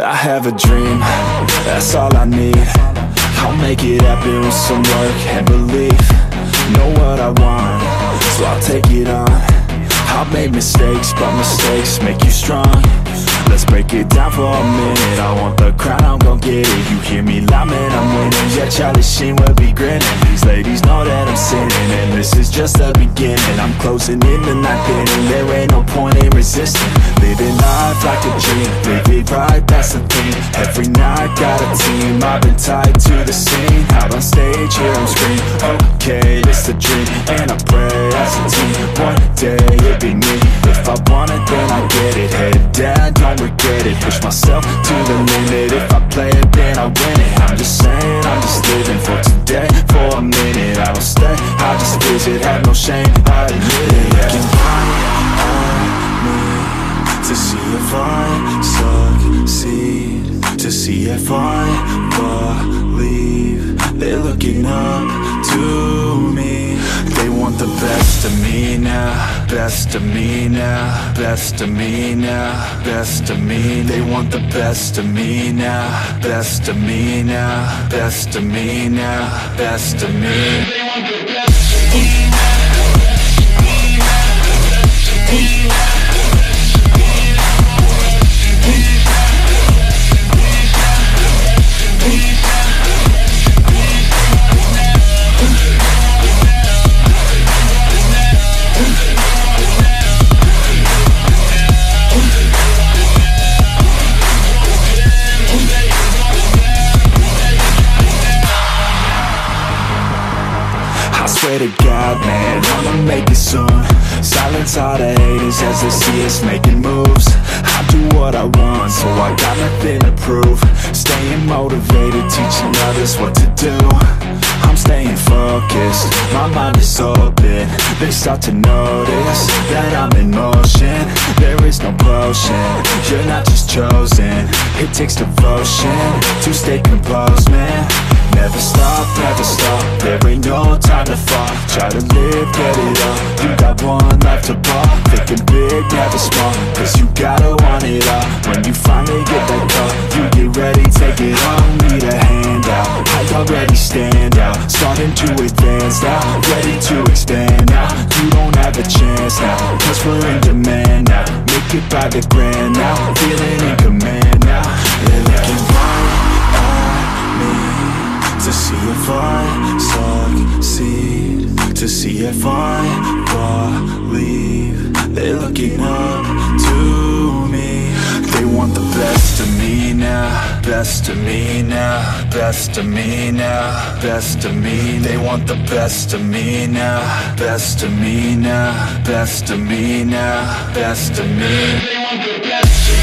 I have a dream, that's all I need. I'll make it happen with some work and belief. Know what I want, so I'll take it on. I've made mistakes, but mistakes make you strong. Let's break it down for a minute. I want the crown, I'm gon' get it. You hear me loud, man, I'm winning. Yeah, Charlie Sheen will be grinning. These ladies know that I'm sinning, and this is just the beginning. I'm closing in the ninth inning. There ain't no point in resisting. Living life like a dream, live it right, that's the thing. Every night, got a team, I've been tied to the scene. Out on stage, here I'm screaming, okay, it's a dream. And I pray as a team, one day it'll be me. If I want it, then I get it. Head down, don't regret it. Push myself to the limit. If I play it, then I win it. I'm just saying, I'm just living for today. For a minute, I don't stay, I just visit. Have no shame, I admit it. Looking at me to see if I succeed, to see if I believe. They're looking up to me. They want the best of me now, best of me now, best of me now, best of me. They want the best of me now, best of me now, best of me now, best of me. They want the best of me now, best of me now, best of me now. I swear to God, man, I'ma make it soon. Silence all the haters as they see us making moves. I do what I want, so I got nothing to prove. Staying motivated, teaching others what to do. I'm staying focused, my mind is open. They start to notice that I'm in motion. There is no potion, you're not just chosen. It takes devotion to stay composed, man. Never stop, there ain't no time to fall. Try to live, get it all, you got one life to ball. Thinking big, never small, cause you gotta want it all. When you finally get that call, you get ready, take it all. Need a handout, I already stand out. Starting to advance now, ready to expand now. You don't have a chance now, cause we're in demand now. Make it by the grand now, feeling in command now. They're looking right at me to see if I succeed, to see if I believe. They're looking up to me. They want the best of me now, best of me now, best of me now, best of me. They want the best of me now, best of me now, best of me now, best of me. They want the best of me.